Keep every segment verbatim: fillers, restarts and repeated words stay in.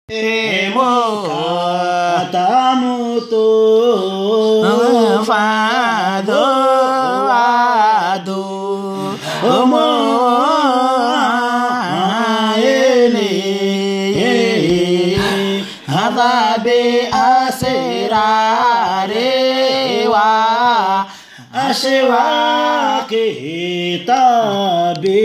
Tamuto Fado Ado Omo Ele Hadabe Aserarewa Ashewa Kitabe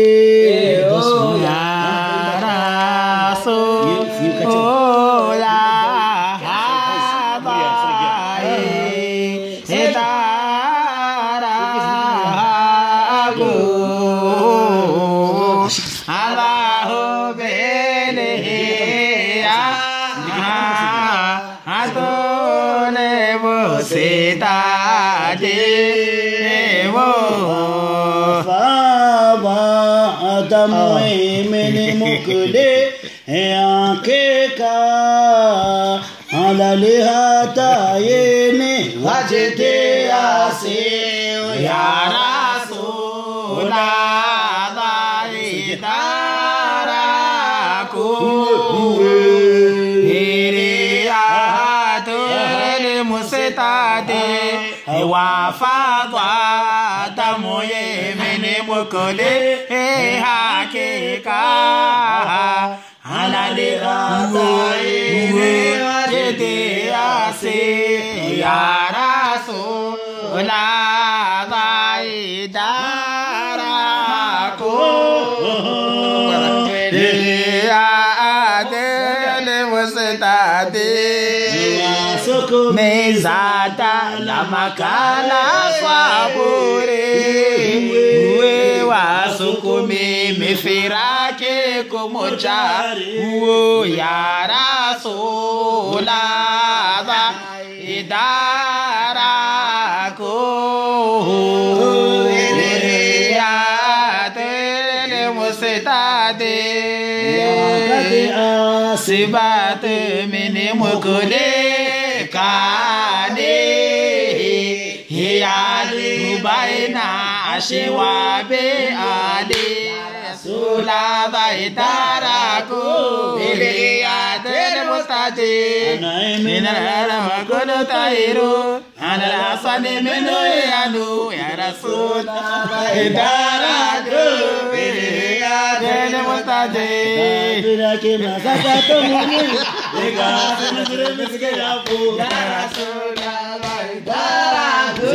Mene mukde ankeka alale hata yene wajete ase ya Rasulullah idaraku hiriyatul mustade wa fatwa tamoye mene mukde hakika alale ataine wajete ase ya Rasulullah idaraku adele mustade mezata la makala fabure Sukumi mifirake kumujari Uo ya Rasulullah idaraku Riyadil mustade Sibat mini mukule kade Hiyadi baina Ashewabe ade Sulada idaraku Iliyatel mustaje Minara wakono tairu Anala asani minu yanu Ya Rasulada idaraku Iliyatel mustaje Pirake masakato muni Ega senusure miske yapu Ya Rasulada idaraku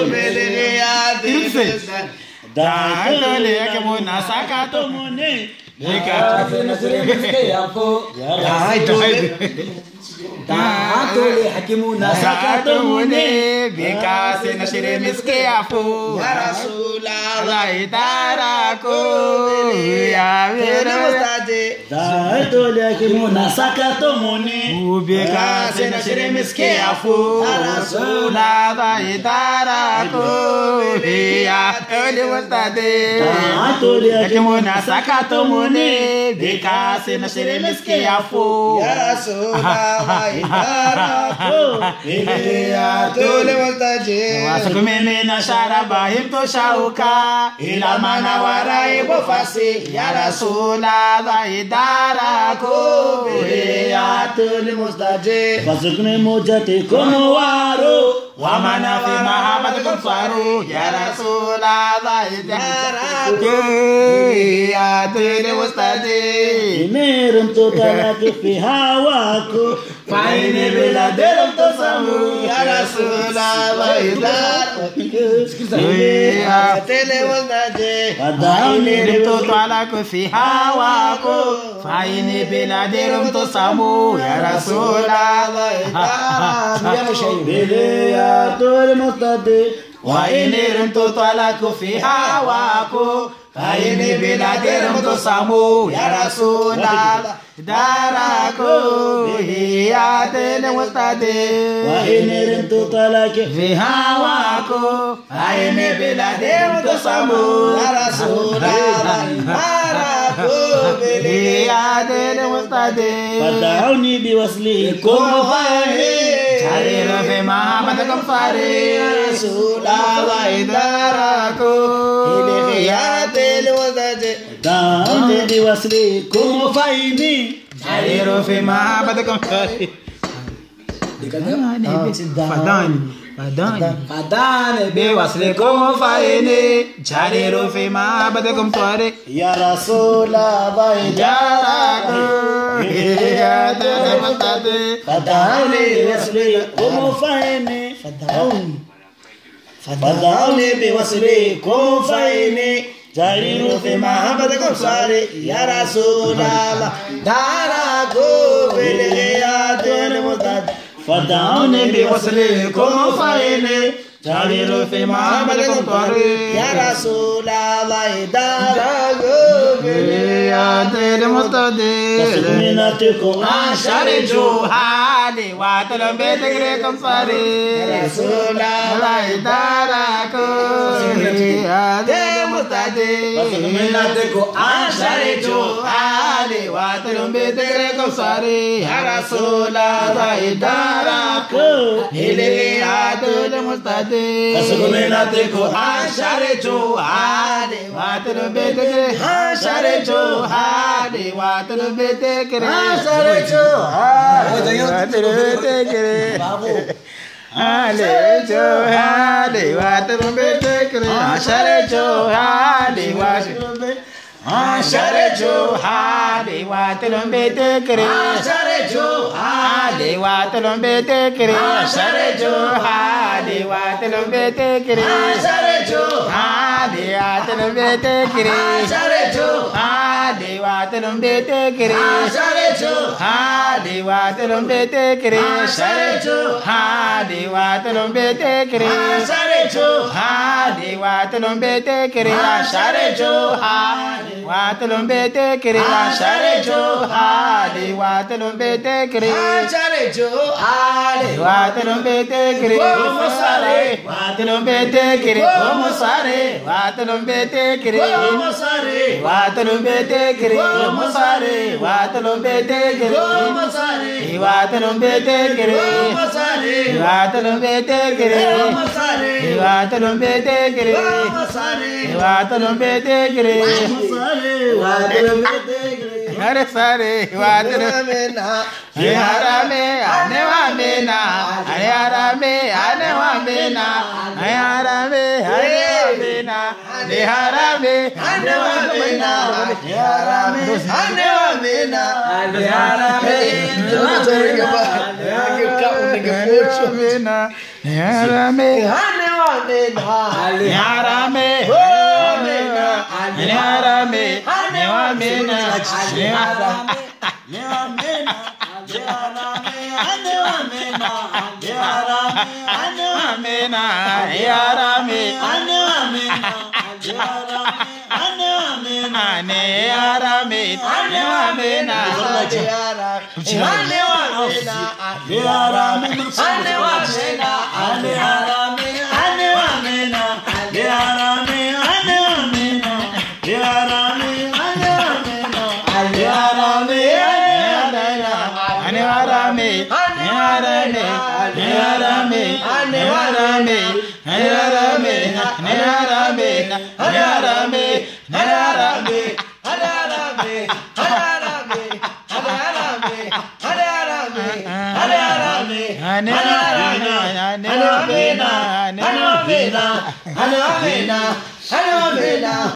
Daitole yake muna sakato mune Nika senusure miske yapu Daitole Daitole hakimuna sakato mune Bika senusure miske yapu Ya Rasulullah idaraku Ya Mustaje Daitole hakimuna sakato mune Bika senusure miske yapu Ya Rasulullah idaraku Ya Oli Mustaje Daitole hakimuna sakato mune Bika senusure miske yapu Ya Rasulullah idaraku Iliyatul mustaje Wasukumene na sharaba himto shauka ila mana warai bofasi ya Rasulullah idaraku Iliyatul mustaje Wasukne mojate kono waro wa mana fi mahabbati kumsaru ya Rasulullah idaraku Iliyatul mustaje Imerum to talaki fi hawaku Faine beladerum to samu Ya Rasulullah idaraku Iliyatul mustaje Faine to talaku fi hawaku Faine beladerum to samu ya Rasulullah idaraku Iliyatul mustaje وإن رمت طلق في هواكو فإن بلادرم تسمو يا رسول الله داركو هي المستدي وإن رمت طلق في هواكو فإن بلادرم تسمو يا رسول الله داركو هي المستدي فدعوني بوصلكم فاهي حرير في محمدكم فاري رسول الله إداركو إلي خيات الوزج دعوني بوصلكم فاهي jari rofe mahabata kamsare. Fadani, fadani, fadani, be wasle como faene, jari rofe mahabata kamsare. Ya Rasulallah, ya fadani wasle como faene, fadani, fadani be wasle como faene. Jari rofe mahabata kamsare. Ya Rasulallah, dara ko bele atele mutad. Fadani be wasle como faene. Jari rofe mahabata kamsare. Ya Rasulallah, dara ko bele atele mutad. Kasminate ko ashare jo hale watalam betegre kamsare. Ya Rasulallah, dara ko atele mutad. Kasminate ko ashare jo hale watalam betegre kamsare. Ya Rasulallah, dara ko hele atele mutad. Kasminate ko ashare jo hale watalam betegre ashare jo hale watalam betegre ashare jo hale watalam betegre hale jo hale watalam betegre ashare jo hale watalam ashare jo hale watalam betegre ashare jo hale watalam betegre ashare jo hale watalam betegre ashare jo hale watalam betegre ashare jo hale watalam betegre ashare jo hale watalam betegre ashare jo hale watalam betegre ashare jo hale watalam betegre ashare jo hale watalam betegre ashare jo hale watalam betegre ashare jo hale watalam betegre como sare watalam betegre como sare watalam betegre como sare watalam betegre como sare watalam betegre como sare watalam betegre como sare watalam betegre como sare watalam betegre como sare watalam betegre Hare sare wadrame na harame ane wame na harame ane wame na harame ane wame na harame ane wame na harame ane wame na harame harame ane wame na harame Nearame, neamena, nearame, neamena, nearame, neamena, nearame, neamena, nearame, neamena, nearame, nearame, neamena, nearame, Hello,